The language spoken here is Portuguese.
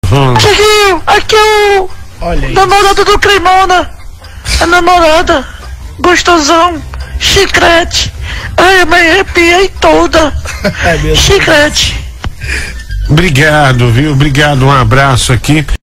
Tiaguinho, aqui é o namorado do Cremona. A namorada. Gostosão. Chiclete. Ai, eu me arrepiei toda. Chiclete. Obrigado, viu? Obrigado, um abraço aqui.